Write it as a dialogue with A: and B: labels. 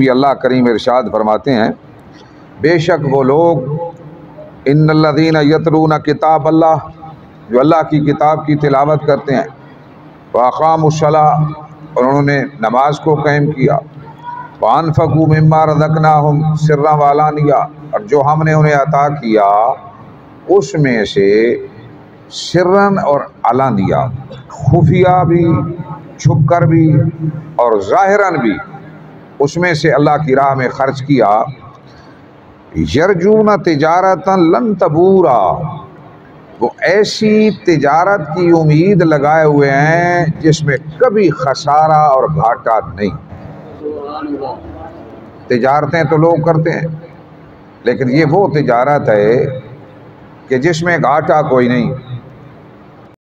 A: भी अल्लाह करीम इरशाद फरमाते हैं, बेशक वो लोग इन्नल्लज़ीना यतलूना किताब अल्लाह, जो अल्लाह की किताब की तिलावत करते हैं, व अक़ामुस्सलाह, और उन्होंने नमाज को कायम किया, व अनफ़क़ू मिम्मा रज़क़नाहुम सिर्रन व अलानिया, और जो हमने उन्हें अता किया उसमें से सिर्रन और अलानिया, खुफिया भी, छुप कर भी और ज़ाहिरन भी, उसमें से अल्लाह की राह में खर्च किया। यरजून तिजारतन लन तबूरा, वो ऐसी तिजारत की उम्मीद लगाए हुए हैं जिसमें कभी खसारा और घाटा नहीं। तिजारतें तो लोग करते हैं, लेकिन ये वो तिजारत है कि जिसमें घाटा कोई नहीं।